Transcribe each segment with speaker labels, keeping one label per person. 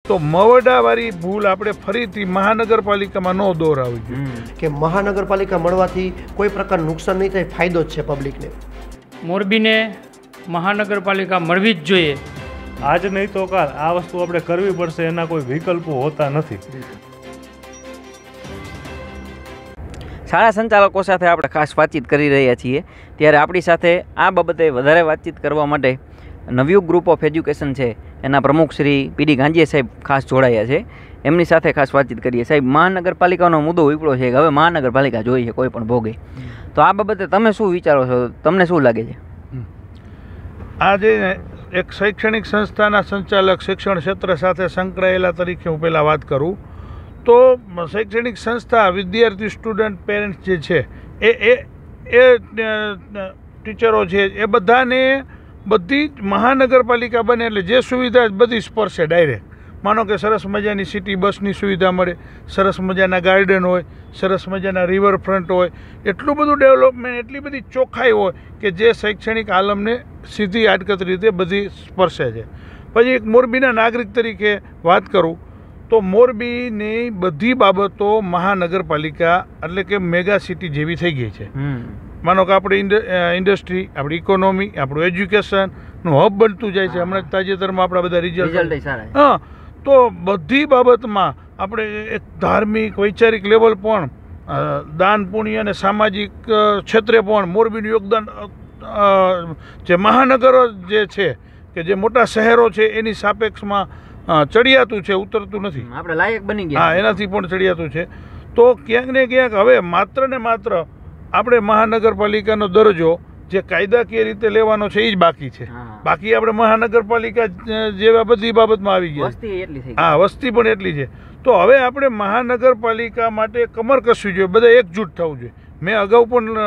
Speaker 1: તો મવડાવાળી ભૂલ આપણે ફરીથી મહાનગરપાલિકામાં ન દોહરાવવી જોઈએ
Speaker 2: કે મહાનગરપાલિકા મળવાથી કોઈ પ્રકાર નુકસાન નહીં થાય, ફાયદો જ છે પબ્લિકને.
Speaker 3: મોરબીને મહાનગરપાલિકા મળવી જ જોઈએ.
Speaker 4: આજ નહીં તો કાલ આ વસ્તુ આપણે કરવી પડશે, એના કોઈ વિકલ્પો હોતા નથી.
Speaker 5: શાળા સંચાલકો સાથે આપણે ખાસ વાતચીત કરી રહ્યા છીએ, ત્યારે આપણી સાથે આ બાબતે વધારે વાતચીત કરવા માટે નવયુગ ગ્રુપ ઓફ એજ્યુકેશન છે એના પ્રમુખ શ્રી પીડી ગાંજીયા સાહેબ ખાસ જોડાયા છે. એમની સાથે ખાસ વાતચીત કરીએ. સાહેબ, મહાનગરપાલિકાનો મુદ્દો ઉપડ્યો છે કે હવે મહાનગરપાલિકા જોઈએ છે કોઈ પણ ભોગે, તો આ બાબતે તમે શું વિચારો છો? તમને શું લાગે છે?
Speaker 1: આજે એક શૈક્ષણિક સંસ્થાના સંચાલક, શિક્ષણ ક્ષેત્ર સાથે સંકળાયેલા તરીકે હું પહેલાં વાત કરું તો શૈક્ષણિક સંસ્થા, વિદ્યાર્થી, સ્ટુડન્ટ, પેરેન્ટ્સ જે છે એ ટીચરો છે એ બધાને બધી જ મહાનગરપાલિકા બને એટલે જે સુવિધા બધી સ્પર્શે ડાયરેક્ટ. માનો કે સરસ મજાની સિટી બસની સુવિધા મળે, સરસ મજાના ગાર્ડન હોય, સરસ મજાના રિવરફ્રન્ટ હોય, એટલું બધું ડેવલપમેન્ટ, એટલી બધી ચોખ્ખાઈ હોય કે જે શૈક્ષણિક આલમને સીધી આડકત રીતે બધી સ્પર્શે છે. પછી એક મોરબીના નાગરિક તરીકે વાત કરું તો મોરબીની બધી બાબતો મહાનગરપાલિકા એટલે કે મેગા સિટી જેવી થઈ ગઈ છે. માનો કે આપણી ઇન્ડસ્ટ્રી, આપણી ઇકોનોમી, આપણું એજ્યુકેશનનું હબ બનતું જાય છે. હમણાં તાજેતરમાં આપણા બધા રિઝલ્ટ, હા, તો બધી બાબતમાં આપણે એક ધાર્મિક, વૈચારિક લેવલ પણ, દાન પુણ્ય અને સામાજિક ક્ષેત્રે પણ મોરબીનું યોગદાન જે મહાનગરો જે છે કે જે મોટા શહેરો છે એની સાપેક્ષમાં ચડિયાતું છે, ઉતરતું નથી.
Speaker 5: આપણે લાયક બની ગયા.
Speaker 1: હા, એનાથી પણ ચડિયાતું છે. તો ક્યાંક ને ક્યાંક હવે માત્ર ને માત્ર આપણે મહાનગરપાલિકાનો દરજ્જો જે કાયદાકીય રીતે લેવાનો છે એ જ બાકી છે. બાકી આપણે મહાનગરપાલિકા જેવા બધી બાબતમાં આવી ગયા. હા, વસ્તી પણ એટલી છે. તો હવે આપણે મહાનગરપાલિકા માટે કમર કસવી જોઈએ, બધા એકજૂટ થવું જોઈએ. મેં અગાઉ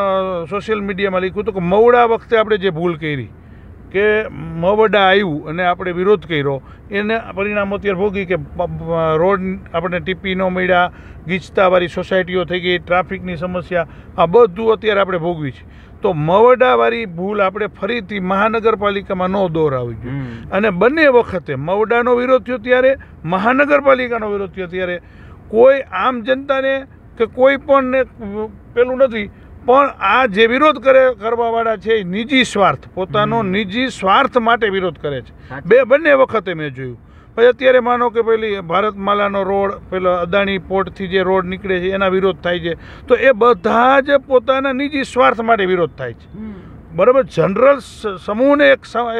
Speaker 1: પણ સોશિયલ મીડિયામાં લખ્યું હતું કે મવડા વખતે આપણે જે ભૂલ કરી કે મવડા આવ્યું અને આપણે વિરોધ કર્યો, એને પરિણામો અત્યારે ભોગી કે રોડ આપણે ટીપી ન મળ્યા, ગીચતાવાળી સોસાયટીઓ થઈ ગઈ, ટ્રાફિકની સમસ્યા, આ બધું અત્યારે આપણે ભોગવી છે. તો મવડાવાળી ભૂલ આપણે ફરીથી મહાનગરપાલિકામાં ન દોહરાવવી જોઈએ. અને બંને વખતે મવડાનો વિરોધ થયો ત્યારે, મહાનગરપાલિકાનો વિરોધ થયો ત્યારે કોઈ આમ જનતાને કે કોઈ પણ પેલું નથી, પણ આ જે વિરોધ કરવાવાળા છે એ નિજી સ્વાર્થ, પોતાનો નિજી સ્વાર્થ માટે વિરોધ કરે છે. બંને વખતે મેં જોયું. પછી અત્યારે માનો કે પેલી ભારતમાલાનો રોડ, પેલો અદાણી પોર્ટથી જે રોડ નીકળે છે એના વિરોધ થાય છે, તો એ બધા જ પોતાના નિજી સ્વાર્થ માટે વિરોધ થાય છે. બરાબર. જનરલ સમૂહને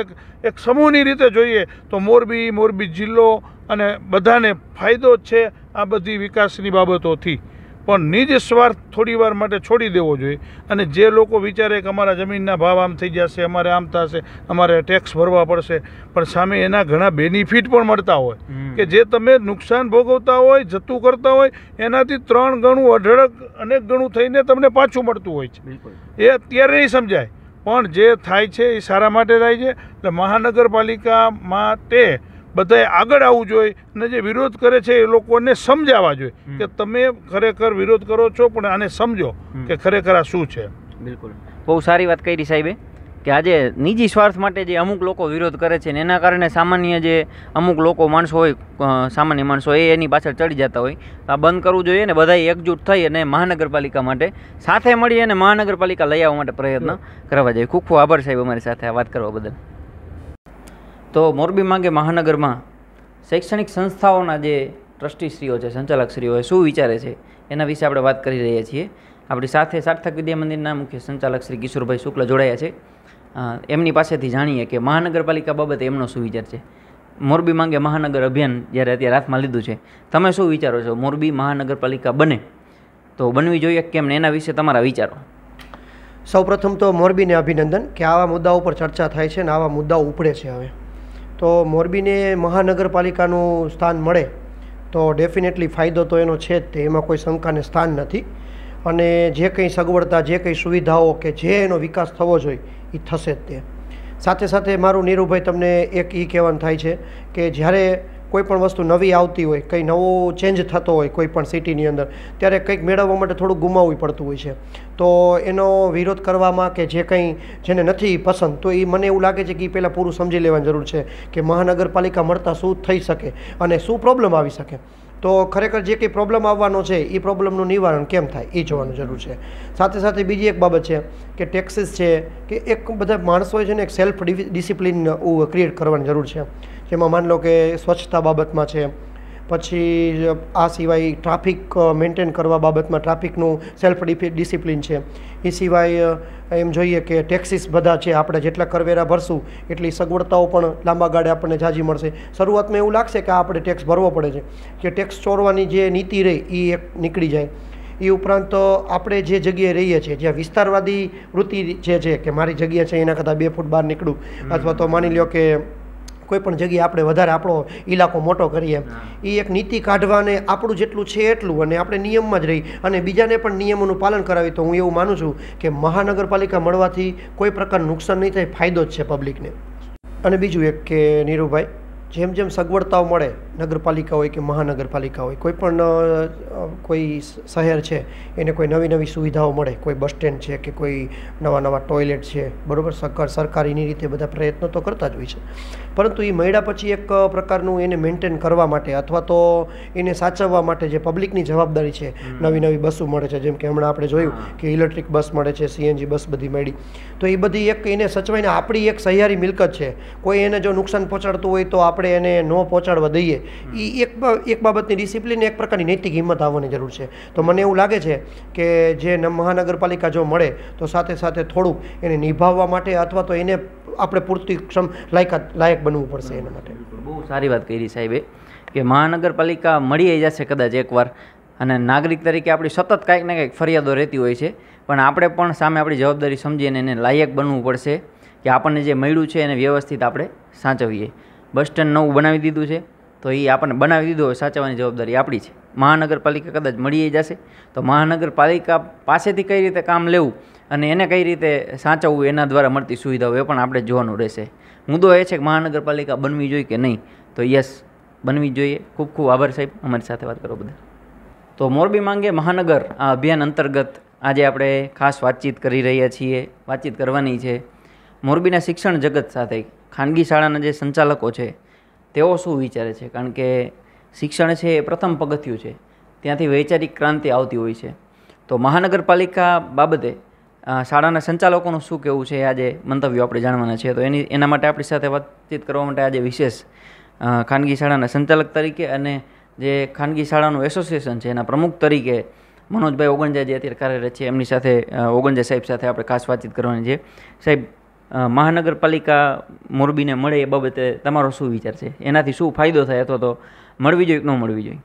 Speaker 1: એક સમૂહની રીતે જોઈએ તો મોરબી જિલ્લો અને બધાને ફાયદો જ છે આ બધી વિકાસની બાબતોથી. પણ નિજ સ્વાર્થ થોડી વાર માટે છોડી દેવો જોઈએ. અને જે લોકો વિચારે કે અમારા જમીનના ભાવ આમ થઈ જશે, અમારે આમ થશે, અમારે ટેક્સ ભરવા પડશે, પણ સામે એના ઘણા બેનિફિટ પણ મળતા હોય કે જે તમે નુકસાન ભોગવતા હોય, જતું કરતા હોય, એનાથી 3 ગણું, અઢળક, અનેક ગણું થઈને તમને પાછું મળતું હોય છે. એ અત્યારે નહીં સમજાય, પણ જે થાય છે એ સારા માટે થાય છે. એટલે મહાનગરપાલિકા માટે બધાએ આગળ આવવું જોઈએ અને જે વિરોધ કરે છે એ લોકોને સમજાવવા જોઈએ કે તમે ખરેખર વિરોધ કરો છો, પણ આને સમજો કે ખરેખર આ શું છે.
Speaker 5: બિલકુલ, બહુ સારી વાત કરી સાહેબે કે આજે નિજી સ્વાર્થ માટે જે અમુક લોકો વિરોધ કરે છે ને એના કારણે સામાન્ય જે અમુક લોકો, માણસો હોય, સામાન્ય માણસો એની પાછળ ચડી જતા હોય. આ બંધ કરવું જોઈએ ને બધાએ એકજૂટ થઈ અને મહાનગરપાલિકા માટે સાથે મળી અને મહાનગરપાલિકા લઈ આવવા માટે પ્રયત્ન કરવા જોઈએ. ખૂબ ખૂબ આભાર સાહેબ અમારી સાથે આ વાત કરવા બદલ. તો મોરબી માંગે મહાનગરમાં શૈક્ષણિક સંસ્થાઓના જે ટ્રસ્ટીશ્રીઓ છે, સંચાલકશ્રીઓ શું વિચારે છે એના વિશે આપણે વાત કરી રહ્યા છીએ. આપણી સાથે સાર્થક વિદ્યા મંદિરના મુખ્ય સંચાલક શ્રી કિશોરભાઈ શુક્લ જોડાયા છે. એમની પાસેથી જાણીએ કે મહાનગરપાલિકા બાબતે એમનો શું વિચાર છે. મોરબી માંગે મહાનગર અભિયાન જ્યારે અત્યારે હાથમાં લીધું છે, તમે શું વિચારો છો? મોરબી મહાનગરપાલિકા બને તો બનવી જોઈએ કેમ, એના વિશે તમારા વિચારો.
Speaker 2: સૌપ્રથમ તો મોરબીને અભિનંદન કે આવા મુદ્દાઓ પર ચર્ચા થાય છે અને આવા મુદ્દાઓ ઉપડે છે. હવે તો મોરબીને મહાનગરપાલિકાનું સ્થાન મળે તો ડેફિનેટલી ફાયદો તો એનો છે જ, એમાં કોઈ શંકાને સ્થાન નથી. અને જે કંઈ સગવડતા, જે કંઈ સુવિધાઓ કે જે એનો વિકાસ થવો જોઈએ એ થશે જ તે. સાથે સાથે મારું નીરુભાઈ તમને એક એ કહેવાનું થાય છે કે જ્યારે કોઈ પણ વસ્તુ નવી આવતી હોય, કંઈ નવો ચેન્જ થતો હોય કોઈ પણ સિટીની અંદર, ત્યારે કંઈક મેળવવા માટે થોડું ગુમાવવું પડતું હોય છે. તો એનો વિરોધ કરવામાં કે જે કંઈ જેને નથી પસંદ, તો એ મને એવું લાગે છે કે એ પહેલાં પૂરું સમજી લેવાની જરૂર છે કે મહાનગરપાલિકા મળતા શું થઈ શકે અને શું પ્રોબ્લેમ આવી શકે. તો ખરેખર જે કંઈ પ્રોબ્લેમ આવવાનો છે એ પ્રોબ્લેમનું નિવારણ કેમ થાય એ જોવાનું જરૂર છે. સાથે સાથે બીજી એક બાબત છે કે ટેક્સીસ છે કે એક બધા માણસોએ છે ને એક સેલ્ફ ડિસિપ્લિન ક્રિએટ કરવાની જરૂર છે. જેમાં માની લો કે સ્વચ્છતા બાબતમાં છે, પછી આ સિવાય ટ્રાફિક મેન્ટેન કરવા બાબતમાં ટ્રાફિકનું સેલ્ફ ડિસિપ્લિન છે. એ સિવાય એમ જોઈએ કે ટેક્સીસ બધા છે, આપણે જેટલા કરવેરા ભરશું એટલી સગવડતાઓ પણ લાંબા ગાળે આપણને ઝાઝી મળશે. શરૂઆતમાં એવું લાગશે કે આપણે ટેક્સ ભરવો પડે છે, કે ટેક્સ ચોરવાની જે નીતિ રહી એ એક નીકળી જાય. એ ઉપરાંત આપણે જે જગ્યાએ રહીએ છીએ, જ્યાં વિસ્તારવાદી વૃત્તિ જે છે કે મારી જગ્યા છે એના કરતાં 2 ફૂટ બહાર નીકળું, અથવા તો માની લો કે કોઈ પણ જગ્યાએ આપણે વધારે આપણો ઇલાકો મોટો કરીએ, એ એક નીતિ કાઢવાને આપણું જેટલું છે એટલું, અને આપણે નિયમમાં જ રહી અને બીજાને પણ નિયમોનું પાલન કરાવી, તો હું એવું માનું છું કે મહાનગરપાલિકા મળવાથી કોઈ પ્રકારનું નુકસાન નહીં થાય, ફાયદો જ છે પબ્લિકને. અને બીજું એક કે નીરુભાઈ, જેમ જેમ સગવડતાઓ મળે, નગરપાલિકા હોય કે મહાનગરપાલિકા હોય, કોઈ પણ કોઈ શહેર છે એને કોઈ નવી નવી સુવિધાઓ મળે, કોઈ બસ સ્ટેન્ડ છે કે કોઈ નવા નવા ટોયલેટ છે, બરાબર, સરકારીની રીતે બધા પ્રયત્નો તો કરતા જ હોય છે. પરંતુ એ મળ્યા પછી એક પ્રકારનું એને મેન્ટેન કરવા માટે અથવા તો એને સાચવવા માટે જે પબ્લિકની જવાબદારી છે, નવી નવી બસો મળે છે, જેમ કે હમણાં આપણે જોયું કે ઇલેક્ટ્રિક બસ મળે છે, CNG બસ બધી મળી, તો એ બધી એક એને સચવાઈને આપણી એક સહિયારી મિલકત છે. કોઈ એને જો નુકસાન પહોંચાડતું હોય તો આપણે એને ન પહોંચાડવા દઈએ. એ એક બાબતની ડિસિપ્લિન, એક પ્રકારની નૈતિક હિંમત આવવાની જરૂર છે. તો મને એવું લાગે છે કે જે મહાનગરપાલિકા જો મળે તો સાથે સાથે થોડુંક એને નિભાવવા માટે અથવા તો એને આપણે પૂરતી લાયક બનવું પડશે એના માટે.
Speaker 5: બહુ સારી વાત કરી સાહેબે કે મહાનગરપાલિકા મળી જશે કદાચ એકવાર, અને નાગરિક તરીકે આપણી સતત કાંઈક ને કાંઈક ફરિયાદો રહેતી હોય છે, પણ આપણે પણ સામે આપણી જવાબદારી સમજીને એને લાયક બનવું પડશે કે આપણને જે મળ્યું છે એને વ્યવસ્થિત આપણે સાચવીએ. બસ સ્ટેન્ડ નવું બનાવી દીધું છે તો એ આપણને બનાવી દીધું હોય, સાચવવાની જવાબદારી આપણી છે. મહાનગરપાલિકા કદાચ મળી જશે તો મહાનગરપાલિકા પાસેથી કઈ રીતે કામ લેવું અને એને કઈ રીતે સાચવવું, એના દ્વારા મળતી સુવિધાઓ એ પણ આપણે જોવાનું રહેશે. મુદ્દો એ છે કે મહાનગરપાલિકા બનવી જોઈએ કે નહીં, તો યસ, બનવી જોઈએ. ખૂબ ખૂબ આભાર સાહેબ અમારી સાથે વાત કરવા બદલ. તો મોરબી માંગે મહાનગર આ અભિયાન અંતર્ગત આજે આપણે ખાસ વાતચીત કરી રહ્યા છીએ, વાતચીત કરવાની છે મોરબીના શિક્ષણ જગત સાથે. ખાનગી શાળાના જે સંચાલકો છે તેઓ શું વિચારે છે, કારણ કે શિક્ષણ છે એ પ્રથમ પગથિયું છે, ત્યાંથી વૈચારિક ક્રાંતિ આવતી હોય છે. તો મહાનગરપાલિકા બાબતે શાળાના સંચાલકોનું શું કહેવું છે, આજે મંતવ્યો આપણે જાણવાના છે. તો એના માટે આપણી સાથે વાતચીત કરવા માટે આજે વિશેષ ખાનગી શાળાના સંચાલક તરીકે અને જે ખાનગી શાળાનું એસોસિએશન છે એના પ્રમુખ તરીકે મનોજભાઈ ઓગણજા જે અત્યારે કાર્યરત છે, એમની સાથે ઓગણજા સાહેબ સાથે આપણે ખાસ વાતચીત કરવાની છે. સાહેબ, મહાનગરપાલિકા મોરબીને મળે એ બાબતે તમારો શું વિચાર છે? એનાથી શું ફાયદો થાય અથવા તો મળવી જોઈએ કે ન મળવી જોઈએ?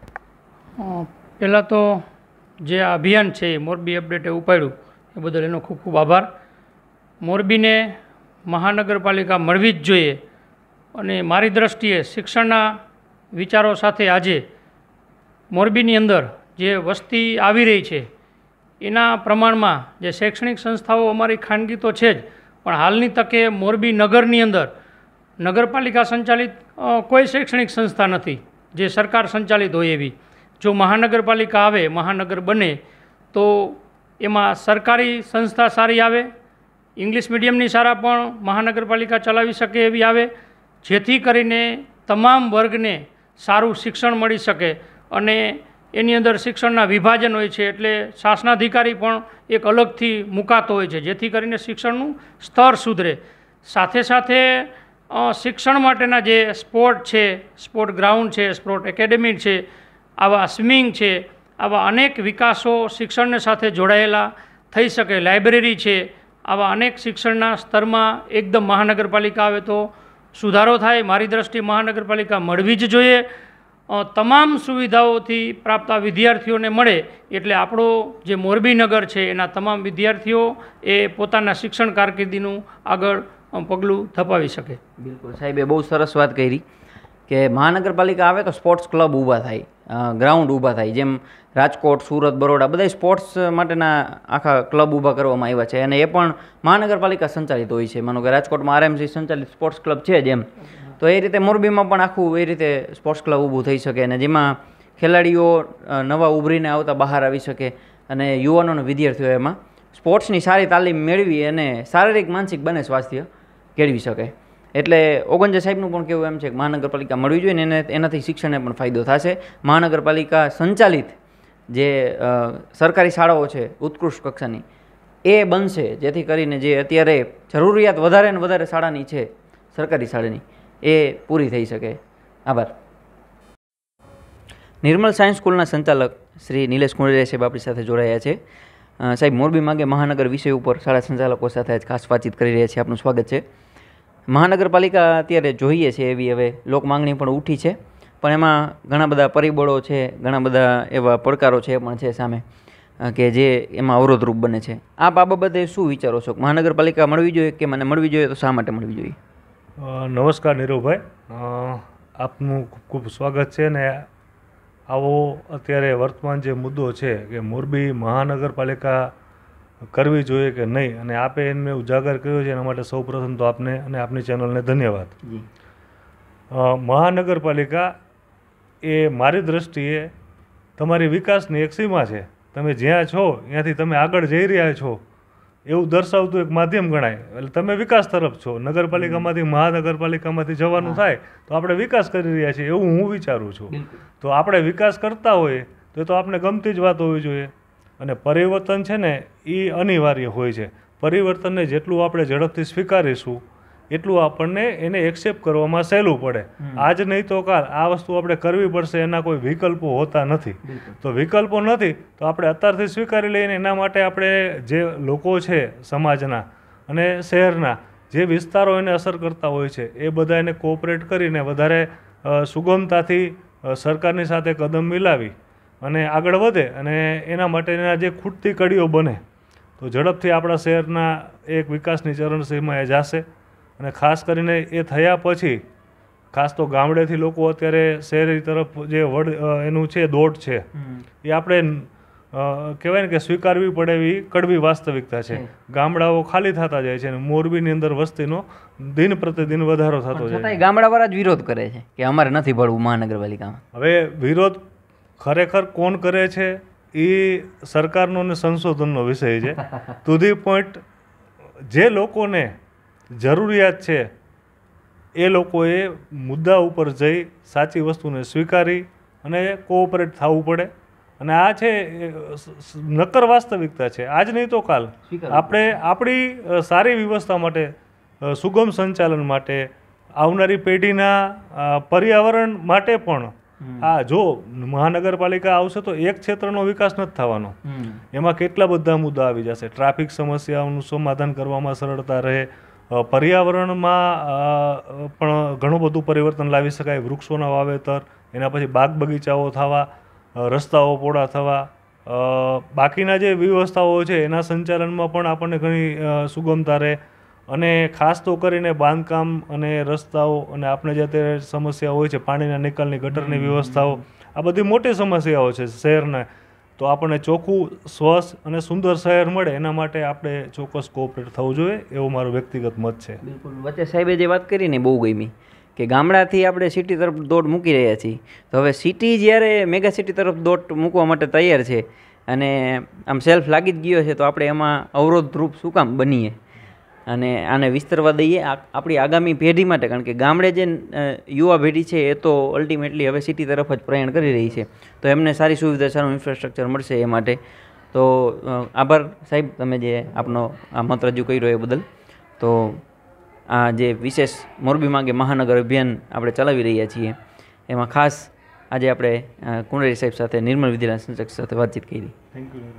Speaker 3: પહેલાં તો જે આ અભિયાન છે એ મોરબી અપડેટે ઉપાડ્યું એ બદલ એનો ખૂબ ખૂબ આભાર. મોરબીને મહાનગરપાલિકા મળવી જ જોઈએ, અને મારી દૃષ્ટિએ શિક્ષણના વિચારો સાથે આજે મોરબીની અંદર જે વસ્તી આવી રહી છે એના પ્રમાણમાં જે શૈક્ષણિક સંસ્થાઓ અમારી ખાનગી તો છે જ, પણ હાલની તકે મોરબી નગરની અંદર નગરપાલિકા સંચાલિત કોઈ શૈક્ષણિક સંસ્થા નથી જે સરકાર સંચાલિત હોય એવી. જો મહાનગરપાલિકા આવે, મહાનગર બને, તો એમાં સરકારી સંસ્થા સારી આવે, ઇંગ્લિશ મીડિયમની શાળા પણ મહાનગરપાલિકા ચલાવી શકે એવી આવે, જેથી કરીને તમામ વર્ગને સારું શિક્ષણ મળી શકે. અને એની અંદર શિક્ષણના વિભાજન હોય છે, એટલે શાસનાધિકારી પણ એક અલગથી મુકાતો હોય છે, જેથી કરીને શિક્ષણનું સ્તર સુધરે. સાથે સાથે શિક્ષણ માટેના જે સ્પોર્ટ છે, સ્પોર્ટ ગ્રાઉન્ડ છે, સ્પોર્ટ એકેડેમી છે, આવા સ્વિમિંગ છે, આવા અનેક વિકાસો શિક્ષણને સાથે જોડાયેલા થઈ શકે. લાઇબ્રેરી છે, આવા અનેક શિક્ષણના સ્તરમાં એકદમ મહાનગરપાલિકા આવે તો સુધારો થાય. મારી દ્રષ્ટિએ મહાનગરપાલિકા મળવી જ જોઈએ. તમામ સુવિધાઓથી પ્રાપ્ત વિદ્યાર્થીઓને મળે એટલે આપણો જે મોરબી નગર છે એના તમામ વિદ્યાર્થીઓ એ પોતાના શિક્ષણ કારકિર્દીનું આગળ પગલું ધપાવી શકે.
Speaker 5: બિલકુલ, સાહેબે બહુ સરસ વાત કરી કે મહાનગરપાલિકા આવે તો સ્પોર્ટ્સ ક્લબ ઊભા થાય, ગ્રાઉન્ડ ઊભા થાય. જેમ રાજકોટ, સુરત, બરોડા બધા સ્પોર્ટ્સ માટેના આખા ક્લબ ઊભા કરવામાં આવ્યા છે, અને એ પણ મહાનગરપાલિકા સંચાલિત હોય છે. માનો કે રાજકોટમાં RMC સંચાલિત સ્પોર્ટ્સ ક્લબ છે જ એમ. તો એ રીતે મોરબીમાં પણ આખું એ રીતે સ્પોર્ટ્સ ક્લબ ઊભું થઈ શકે અને જેમાં ખેલાડીઓ નવા ઉભરીને આવતા બહાર આવી શકે અને યુવાનો અને વિદ્યાર્થીઓ એમાં સ્પોર્ટ્સની સારી તાલીમ મેળવી અને શારીરિક માનસિક બંને સ્વાસ્થ્ય કેળવી શકે. એટલે ઓગણજે સાહેબનું પણ કહેવું એમ છે કે મહાનગરપાલિકા મળવી જોઈએ ને એનાથી શિક્ષણને પણ ફાયદો થશે. મહાનગરપાલિકા સંચાલિત જે સરકારી શાળાઓ છે ઉત્કૃષ્ટ કક્ષાની એ બનશે, જેથી કરીને જે અત્યારે જરૂરિયાત વધારે ને વધારે શાળાની છે સરકારી શાળાની એ પૂરી થઈ શકે. આભાર. નિર્મલ સાયન્સ સ્કૂલના સંચાલક શ્રી નિલેશ કુંડલિયા સાહેબ આપણી સાથે જોડાયા છે. સાહેબ, મોરબી માંગે મહાનગર વિષય ઉપર શાળા સંચાલકો સાથે આજ ખાસ વાતચીત કરી રહ્યા છીએ. આપનું સ્વાગત છે. મહાનગરપાલિકા અત્યારે જોઈએ છે એવી હવે લોક માંગણી પણ ઉઠી છે, પણ એમાં ઘણા બધા પરિબળો છે, ઘણા બધા એવા પડકારો છે પણ છે સામે કે જે એમાં અવરોધરૂપ બને છે. આપ આ બાબતે શું વિચારો છો? મહાનગરપાલિકા મળવી જોઈએ કે મને મળવી જોઈએ, તો શા માટે મળવી જોઈએ?
Speaker 4: નમસ્કાર નીરુભાઈ, આપનું ખૂબ ખૂબ સ્વાગત છે. ને આવો અત્યારે વર્તમાન જે મુદ્દો છે કે મોરબી મહાનગરપાલિકા કરવી જોઈએ કે નહીં, અને આપે એને ઉજાગર કર્યો છે, એના માટે સૌપ્રથમ તો આપને અને આપની ચેનલને ધન્યવાદ. મહાનગરપાલિકા એ મારી દૃષ્ટિએ તમારી વિકાસની એક સીમા છે. તમે જ્યાં છો ત્યાંથી તમે આગળ જઈ રહ્યા છો એવું દર્શાવતું એક માધ્યમ ગણાય. એટલે તમે વિકાસ તરફ છો. નગરપાલિકામાંથી મહાનગરપાલિકામાંથી જવાનું થાય તો આપણે વિકાસ કરી રહ્યા છીએ એવું હું વિચારું છું. તો આપણે વિકાસ કરતા હોઈએ તો આપણે ગમતી જ વાત હોવી જોઈએ. અને પરિવર્તન છે ને એ અનિવાર્ય હોય છે. પરિવર્તનને જેટલું આપણે ઝડપથી સ્વીકારીશું એટલું આપણને એને એક્સેપ્ટ કરવામાં સહેલું પડે. આજ નહીં તો કાલ આ વસ્તુ આપણે કરવી પડશે, એના કોઈ વિકલ્પો હોતા નથી. તો વિકલ્પો નથી તો આપણે અત્યારથી સ્વીકારી લઈને એના માટે આપણે જે લોકો છે સમાજના અને શહેરના જે વિસ્તારો એને અસર કરતા હોય છે એ બધા એને કોઓપરેટ કરીને વધારે સુગમતાથી સરકારની સાથે કદમ મિલાવી અને આગળ વધે અને એના માટેના જે ખૂટતી કડીઓ બને તો ઝડપથી આપણા શહેરના એક વિકાસની ચરણસીમાએ જશે. અને ખાસ કરીને એ થયા પછી ખાસ તો ગામડેથી લોકો અત્યારે શહેરી તરફ જે એનું છે દોડ છે એ આપણે કહેવાય ને કે સ્વીકારવી પડે એવી કડવી વાસ્તવિકતા છે. ગામડાઓ ખાલી થતા જાય છે અને મોરબીની અંદર વસ્તીનો દિન પ્રતિદિન વધારો થતો જાય છે.
Speaker 5: ગામડાવાળા જ વિરોધ કરે છે કે અમારે નથી ભરવું મહાનગરપાલિકામાં.
Speaker 4: હવે વિરોધ ખરેખર કોણ કરે છે એ સરકારનો અને સંશોધનનો વિષય છે. ટુ ધી પોઈન્ટ જે લોકોને જરૂરિયાત છે એ લોકોએ મુદ્દા ઉપર જઈ સાચી વસ્તુને સ્વીકારી અને કોઓપરેટ થવું પડે. અને આ છે નક્કર વાસ્તવિકતા છે. આજ નહીં તો કાલ આપણે આપણી સારી વ્યવસ્થા માટે, સુગમ સંચાલન માટે, આવનારી પેઢીના પર્યાવરણ માટે પણ જો મહાનગરપાલિકા આવશે તો એક ક્ષેત્રનો વિકાસ નથી થવાનો. એમાં કેટલા બધા મુદ્દા આવી જશે. ટ્રાફિક સમસ્યાઓનું સમાધાન કરવામાં સરળતા રહે, પર્યાવરણમાં પણ ઘણું બધું પરિવર્તન લાવી શકાય. વૃક્ષોના વાવેતર, એના પછી બાગ બગીચાઓ થવા, રસ્તાઓ પહોળા થવા, બાકીના જે વ્યવસ્થાઓ છે એના સંચાલનમાં પણ આપણને ઘણી સુગમતા રહે. અને ખાસ તો કરીને બાંધકામ અને રસ્તાઓ અને આપણે જે અત્યારે સમસ્યા હોય છે પાણીના નિકાલની, ગટરની વ્યવસ્થાઓ, આ બધી મોટી સમસ્યાઓ છે શહેરના. તો આપણને ચોખ્ખું, સ્વચ્છ અને સુંદર શહેર મળે એના માટે આપણે ચોક્કસ કોઓપરેટ થવું જોઈએ એવો મારો વ્યક્તિગત મત છે.
Speaker 5: બિલકુલ. વચ્ચે સાહેબે જે વાત કરી ને બહુ ગમી કે ગામડાથી આપણે સિટી તરફ દોડ મૂકી રહ્યા છીએ. તો હવે સિટી જ્યારે મેગા સિટી તરફ દોડ મૂકવા માટે તૈયાર છે અને આમ સેલ્ફ લાગી જ ગયો છે તો આપણે એમાં અવરોધરૂપ શું કામ બનીએ અને આને વિસ્તરવા દઈએ આપણી આગામી પેઢી માટે. કારણ કે ગામડે જે યુવા પેઢી છે એ તો અલ્ટિમેટલી હવે સિટી તરફ જ પ્રયાણ કરી રહી છે, તો એમને સારી સુવિધા, સારું ઇન્ફ્રાસ્ટ્રક્ચર મળશે એ માટે. તો આભાર સાહેબ, તમે જે આપનો આ મત રજૂ કર્યો એ બદલ. તો આ જે વિશેષ મોરબી માંગે મહાનગર અભિયાન આપણે ચલાવી રહ્યા છીએ એમાં ખાસ આજે આપણે કુંડળી સાહેબ સાથે, નિર્મલ વિદ્યાલય સંચાલક સાથે વાતચીત કરી.
Speaker 4: Thank you.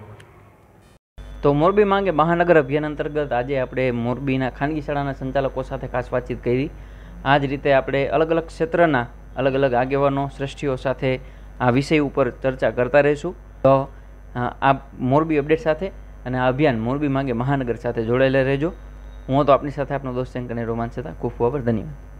Speaker 5: તો મોરબી માંગે મહાનગર અભિયાન અંતર્ગત આજે આપણે મોરબીના ખાનગી શાળાના સંચાલકો સાથે ખાસ વાતચીત કરી. આ જ રીતે આપણે અલગ અલગ ક્ષેત્રના અલગ અલગ આગેવાનો, શ્રેષ્ઠીઓ સાથે આ વિષય ઉપર ચર્ચા કરતા રહીશું. તો આ મોરબી અપડેટ સાથે અને આ અભિયાન મોરબી માંગે મહાનગર સાથે જોડાયેલા રહેજો. હું તો આપની સાથે આપનો દોસ્ત શંકરને રોમાંચ હતા. ખૂબ ખૂબ આભાર. ધન્યવાદ.